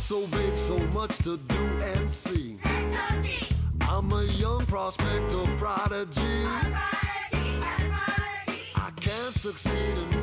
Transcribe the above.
so big, so much to do and see. Let's go see. I'm a young prospector prodigy. A prodigy, a prodigy. I can't succeed in